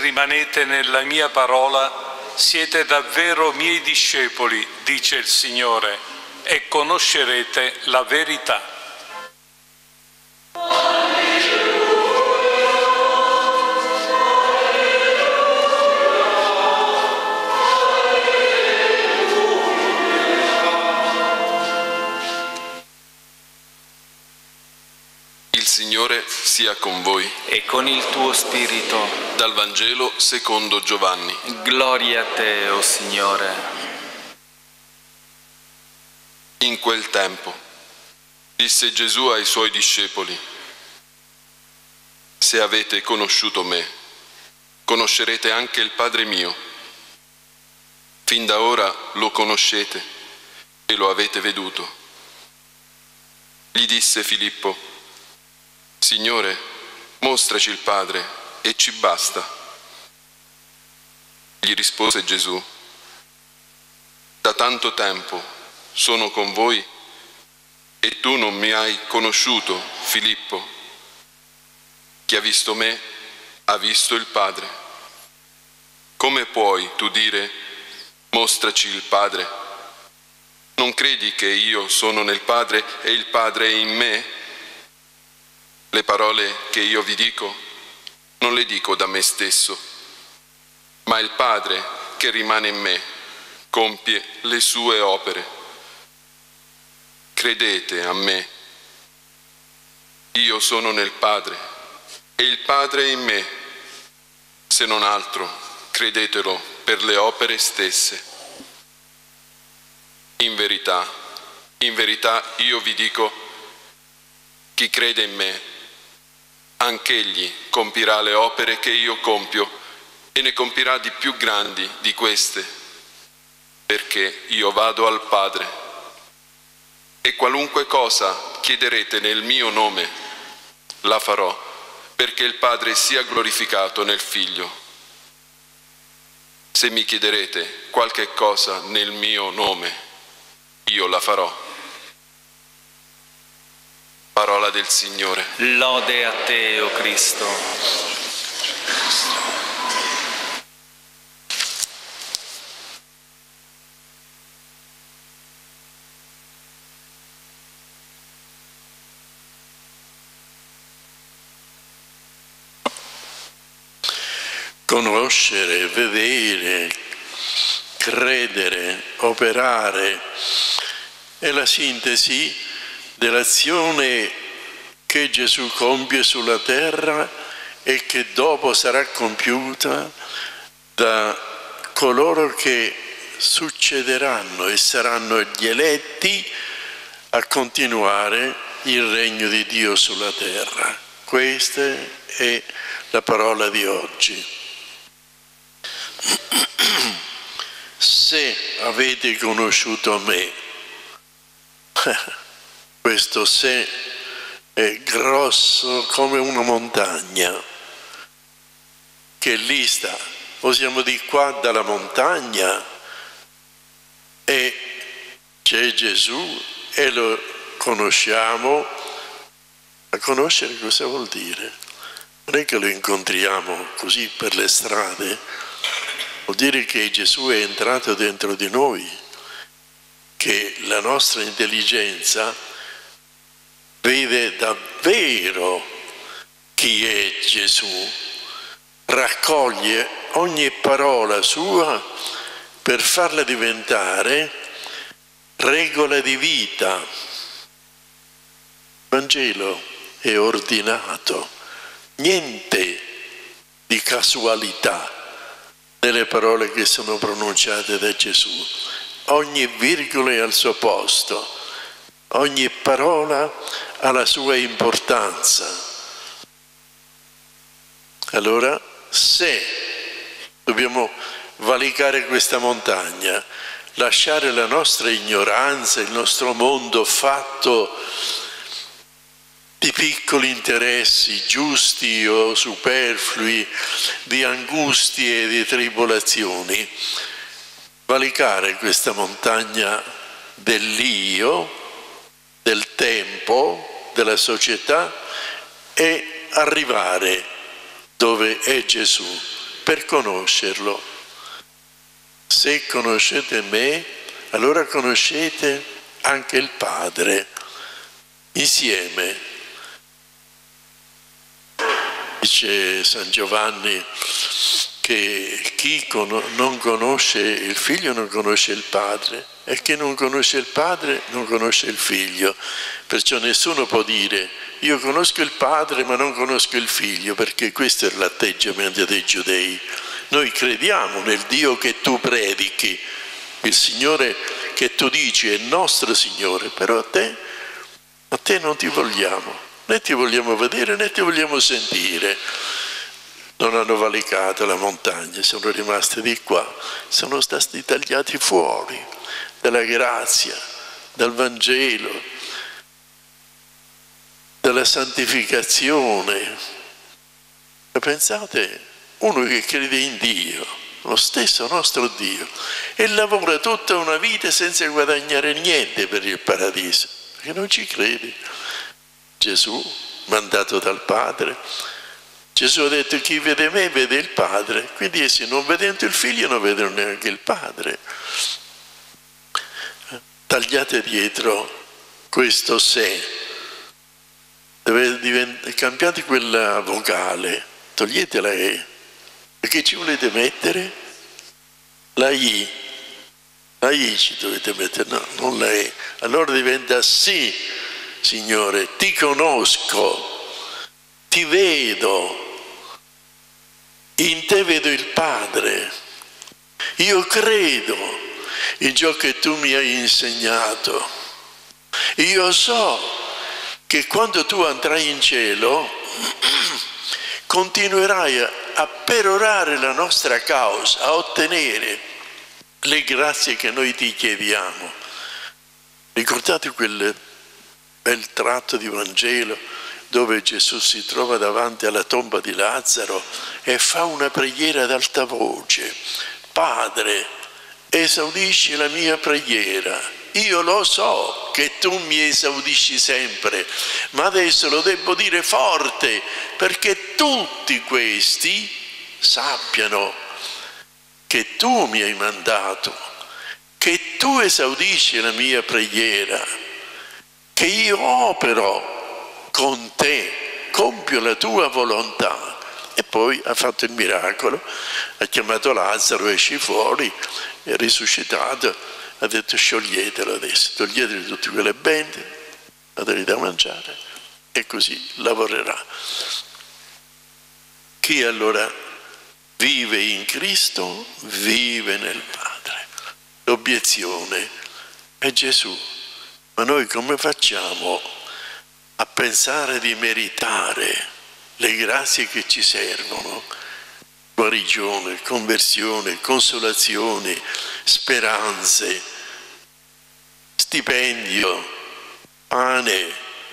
rimanete nella mia parola, siete davvero miei discepoli, dice il Signore, e conoscerete la verità. Il Signore sia con voi. E con il tuo spirito. Dal Vangelo secondo Giovanni. Gloria a te, o Signore. In quel tempo disse Gesù ai suoi discepoli: se avete conosciuto me, conoscerete anche il Padre mio. Fin da ora lo conoscete e lo avete veduto. Gli disse Filippo: Signore, mostraci il Padre e ci basta. Gli rispose Gesù: da tanto tempo sono con voi e tu non mi hai conosciuto, Filippo. Chi ha visto me ha visto il Padre. Come puoi tu dire: mostraci il Padre? Non credi che io sono nel Padre e il Padre è in me? Le parole che io vi dico non le dico da me stesso, ma il Padre che rimane in me compie le sue opere. Credete a me. Io sono nel Padre e il Padre è in me. Se non altro, credetelo per le opere stesse. In verità io vi dico, chi crede in me, anch'egli compirà le opere che io compio e ne compirà di più grandi di queste, perché io vado al Padre. E qualunque cosa chiederete nel mio nome, la farò, perché il Padre sia glorificato nel Figlio. Se mi chiederete qualche cosa nel mio nome, io la farò. Parola del Signore. Lode a te, o Cristo. Conoscere, vedere, credere, operare è la sintesi dell'azione che Gesù compie sulla terra e che dopo sarà compiuta da coloro che succederanno e saranno gli eletti a continuare il regno di Dio sulla terra. Questa è la parola di oggi. Se avete conosciuto me, questo se è grosso come una montagna, che lì sta. Possiamo di qua dalla montagna e c'è Gesù e lo conosciamo. A conoscere cosa vuol dire? Non è che lo incontriamo così per le strade, vuol dire che Gesù è entrato dentro di noi, che la nostra intelligenza vede davvero chi è Gesù, raccoglie ogni parola sua per farla diventare regola di vita. Il Vangelo è ordinato, niente di casualità nelle parole che sono pronunciate da Gesù. Ogni virgola è al suo posto, ogni parola ha la sua importanza. Allora, se dobbiamo valicare questa montagna, lasciare la nostra ignoranza, il nostro mondo fatto di piccoli interessi, giusti o superflui, di angustie e di tribolazioni, valicare questa montagna dell'io, del tempo, della società e arrivare dove è Gesù per conoscerlo. Se conoscete me, allora conoscete anche il Padre. Insieme. Dice San Giovanni che chi non conosce il Figlio non conosce il Padre, e chi non conosce il Padre non conosce il Figlio. Perciò nessuno può dire io conosco il Padre ma non conosco il Figlio, perché questo è l'atteggiamento dei giudei. Noi crediamo nel Dio che tu predichi, il Signore che tu dici è nostro Signore, però a te non ti vogliamo, né ti vogliamo vedere né ti vogliamo sentire. Non hanno valicato la montagna, sono rimasti di qua, sono stati tagliati fuori dalla grazia, dal Vangelo, dalla santificazione. E pensate, uno che crede in Dio, lo stesso nostro Dio, e lavora tutta una vita senza guadagnare niente per il paradiso, perché non ci crede. Gesù, mandato dal Padre, Gesù ha detto chi vede me vede il Padre, quindi essi non vedendo il Figlio non vedono neanche il Padre. Tagliate dietro questo se, cambiate quella vocale, togliete la E, perché ci volete mettere? La I ci dovete mettere, no, non la E, allora diventa sì, Signore, ti conosco, ti vedo, in te vedo il Padre, io credo in ciò che tu mi hai insegnato, io so che quando tu andrai in cielo continuerai a perorare la nostra causa, a ottenere le grazie che noi ti chiediamo. Ricordate quel bel tratto di Vangelo dove Gesù si trova davanti alla tomba di Lazzaro e fa una preghiera ad alta voce: Padre, esaudisci la mia preghiera, io lo so che tu mi esaudisci sempre, ma adesso lo devo dire forte perché tutti questi sappiano che tu mi hai mandato, che tu esaudisci la mia preghiera, che io opero con te, compio la tua volontà. E poi ha fatto il miracolo, ha chiamato Lazzaro, esci fuori, è risuscitato, ha detto scioglietelo adesso, toglieteli tutte quelle bende, dateli da mangiare, e così lavorerà. Chi allora vive in Cristo, vive nel Padre. L'obiezione è Gesù, ma noi come facciamo a pensare di meritare le grazie che ci servono? Guarigione, conversione, consolazione, speranze, stipendio, pane,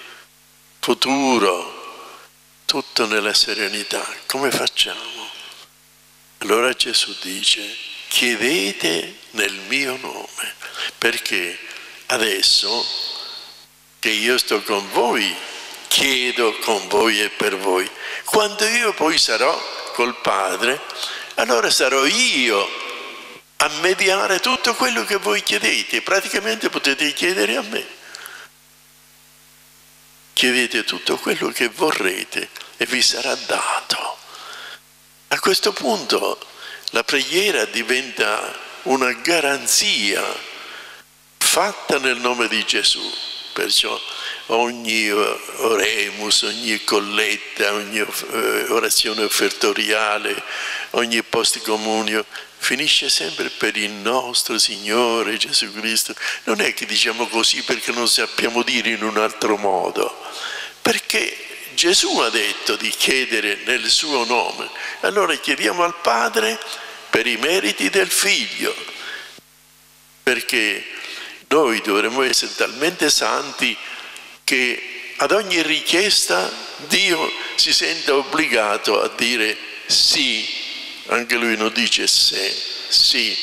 futuro, tutto nella serenità. Come facciamo? Allora Gesù dice: chiedete nel mio nome, perché adesso che io sto con voi, chiedo con voi e per voi. Quando io poi sarò col Padre, allora sarò io a mediare tutto quello che voi chiedete. Praticamente potete chiedere a me. Chiedete tutto quello che vorrete e vi sarà dato. A questo punto la preghiera diventa una garanzia fatta nel nome di Gesù. Perciò ogni oremus, ogni colletta, ogni orazione offertoriale, ogni post-comunio finisce sempre per il nostro Signore Gesù Cristo. Non è che diciamo così perché non sappiamo dire in un altro modo, perché Gesù ha detto di chiedere nel suo nome. Allora chiediamo al Padre per i meriti del Figlio, perché noi dovremmo essere talmente santi che ad ogni richiesta Dio si senta obbligato a dire sì. Anche lui non dice se, sì.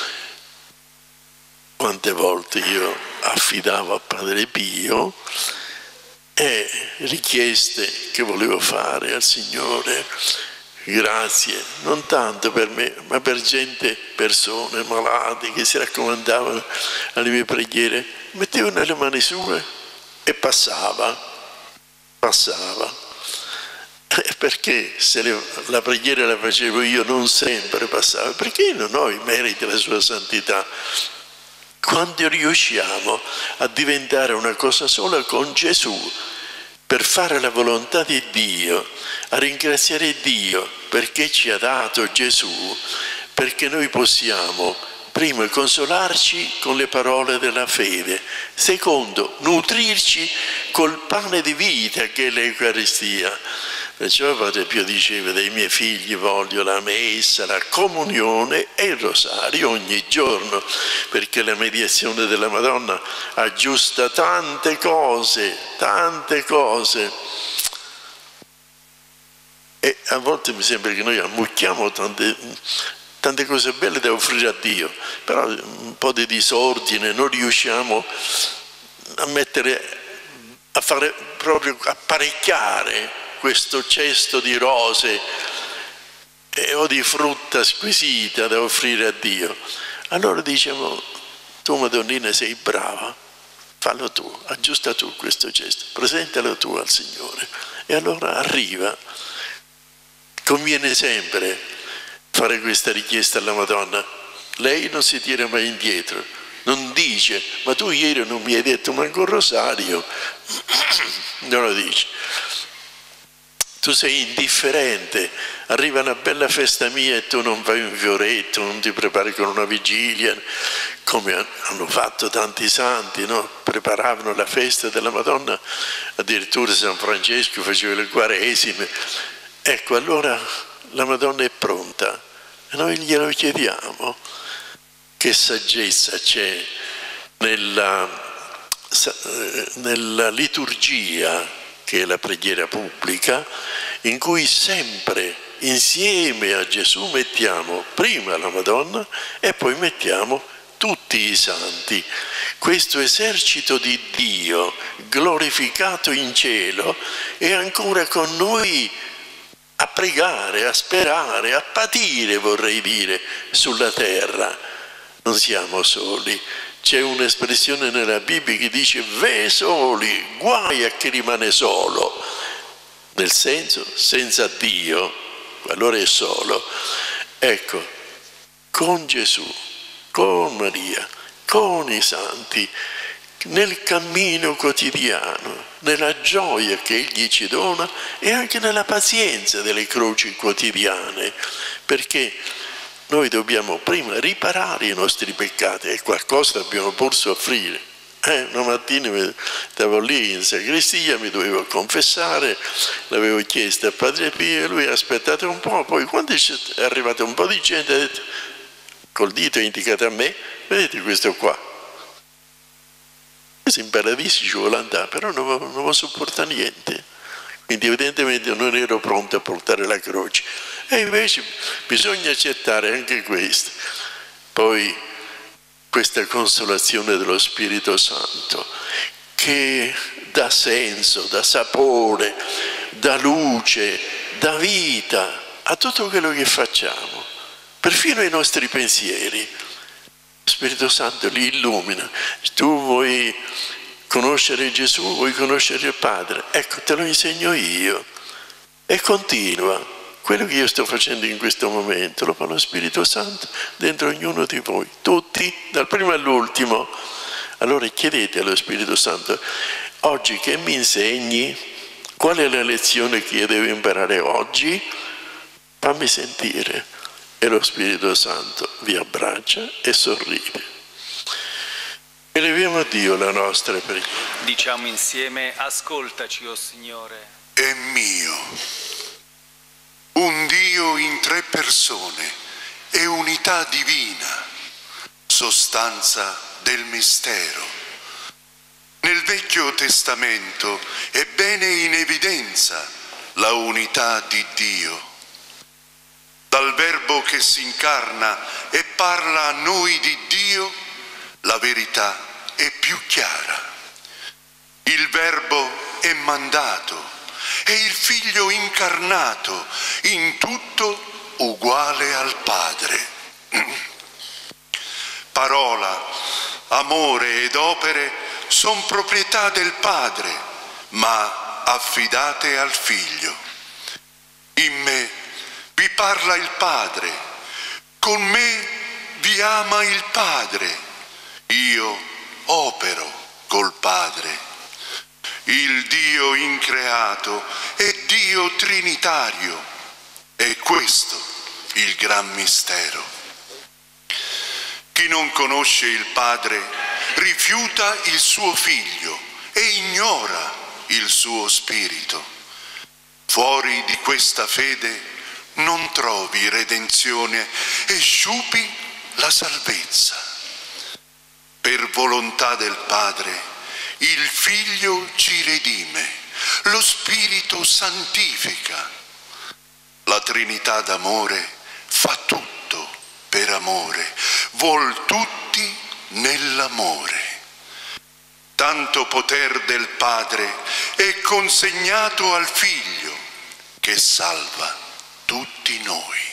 Quante volte io affidavo a Padre Pio richieste che volevo fare al Signore, grazie, non tanto per me, ma per persone malate che si raccomandavano alle mie preghiere, mettevano le mani sue e passava. Perché se la preghiera la facevo io non sempre passava? Perché io non ho i meriti della sua santità. Quando riusciamo a diventare una cosa sola con Gesù, per fare la volontà di Dio, a ringraziare Dio perché ci ha dato Gesù, perché noi possiamo, primo, consolarci con le parole della fede, secondo, nutrirci col pane di vita che è l'Eucaristia. Perciò Padre Pio diceva: dei miei figli voglio la messa, la comunione e il rosario ogni giorno, perché la mediazione della Madonna aggiusta tante cose. E a volte mi sembra che noi ammucchiamo tante cose belle da offrire a Dio, però un po' di disordine, non riusciamo a fare proprio apparecchiare questo cesto di rose o di frutta squisita da offrire a Dio. Allora diciamo: tu Madonnina sei brava, fallo tu, aggiusta tu questo cesto, presentalo tu al Signore. E allora arriva. Conviene sempre fare questa richiesta alla Madonna. Lei non si tira mai indietro, non dice: ma tu ieri non mi hai detto manco un rosario. Non lo dice. Tu sei indifferente, arriva una bella festa mia e tu non fai un fioretto, non ti prepari con una vigilia, come hanno fatto tanti santi, no? Preparavano la festa della Madonna, addirittura San Francesco faceva le quaresime. Ecco, allora la Madonna è pronta e noi glielo chiediamo. Che saggezza c'è nella liturgia, che è la preghiera pubblica, in cui sempre insieme a Gesù mettiamo prima la Madonna e poi mettiamo tutti i santi. Questo esercito di Dio glorificato in cielo è ancora con noi a pregare, a sperare, a patire, vorrei dire, sulla terra. Non siamo soli. C'è un'espressione nella Bibbia che dice: ve soli, guai a chi rimane solo. Nel senso, senza Dio, allora è solo. Ecco, con Gesù, con Maria, con i santi, nel cammino quotidiano, nella gioia che Egli ci dona e anche nella pazienza delle croci quotidiane, perché noi dobbiamo prima riparare i nostri peccati e qualcosa dobbiamo pur soffrire. Una mattina stavo lì in sacrestia, mi dovevo confessare, l'avevo chiesto a Padre Pio e lui ha aspettato un po', poi quando è arrivato un po' di gente ha detto, col dito ha indicato a me: vedete questo qua? Questo in paradiso ci vuole andare, però non sopporta niente. Quindi evidentemente non ero pronto a portare la croce. E invece bisogna accettare anche questo. Poi questa consolazione dello Spirito Santo che dà senso, dà sapore, dà luce, dà vita a tutto quello che facciamo, perfino ai nostri pensieri. Lo Spirito Santo li illumina. Tu vuoi conoscere Gesù, vuoi conoscere il Padre? Ecco, te lo insegno io. E continua. Quello che io sto facendo in questo momento lo fa lo Spirito Santo dentro ognuno di voi, tutti, dal primo all'ultimo. Allora chiedete allo Spirito Santo: oggi che mi insegni? Qual è la lezione che io devo imparare oggi? Fammi sentire. E lo Spirito Santo vi abbraccia e sorride. Eleviamo a Dio la nostra preghiera. Diciamo insieme: ascoltaci, o Signore. È mio. Un Dio in tre persone e unità divina, sostanza del mistero. Nel Vecchio Testamento è bene in evidenza la unità di Dio. Dal Verbo che si incarna e parla a noi di Dio, la verità è più chiara. Il Verbo è mandato è il Figlio incarnato, in tutto uguale al Padre. Parola, amore ed opere son proprietà del Padre, ma affidate al Figlio. In me vi parla il Padre, con me vi ama il Padre, io opero col Padre. Il Dio increato è Dio trinitario, è questo il gran mistero. Chi non conosce il Padre rifiuta il suo Figlio e ignora il suo Spirito. Fuori di questa fede non trovi redenzione e sciupi la salvezza. Per volontà del Padre il Figlio ci redime, lo Spirito santifica. La Trinità d'amore fa tutto per amore, vuol tutti nell'amore. Tanto poter del Padre è consegnato al Figlio che salva tutti noi.